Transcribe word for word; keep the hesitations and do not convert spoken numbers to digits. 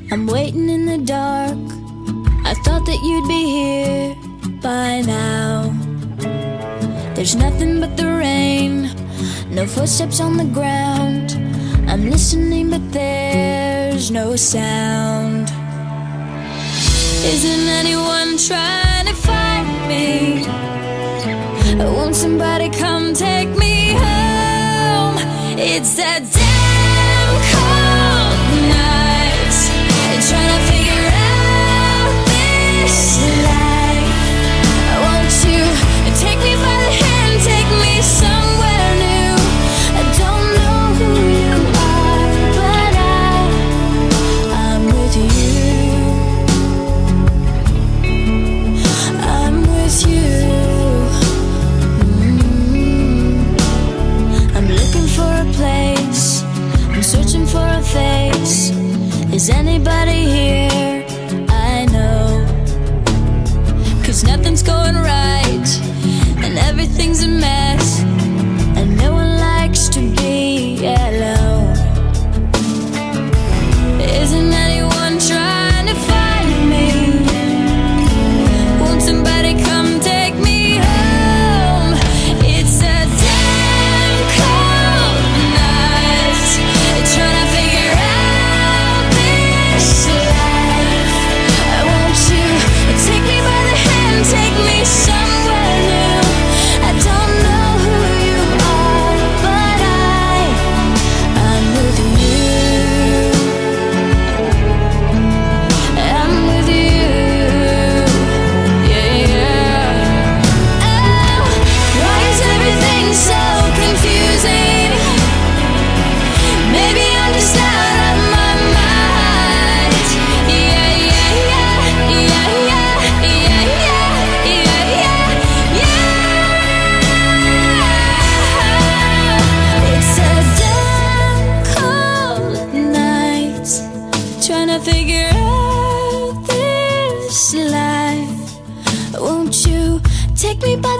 I'm waiting in the dark. I thought that you'd be here by now. There's nothing but the rain, no footsteps on the ground. I'm listening but there's no sound. Isn't anyone trying to find me? Won't somebody come take me home? It's that damn cold night, trying to figure out this life. Won't you take me by the hand, take me somewhere new? I don't know who you are, but I, I'm with you. I'm with you. Mm-hmm. I'm looking for a place, I'm searching for a face. Is anybody here? I know, 'cause nothing's going right and everything's a mess, and no one likes to be alone. Isn't anyone trying to find me? Won't somebody come take me home? It's a damn cold night, trying to figure out this life. Won't you take me by the hand, take me somewhere new? I don't know who you are, but I, I'm with you. I'm with you. Yeah, yeah. Oh, why is everything so confusing? Maybe I'm just out of my mind. Yeah, yeah, yeah, yeah, yeah, yeah, yeah, yeah, yeah. It's a damn cold night, trying to figure out this life. Won't you take me by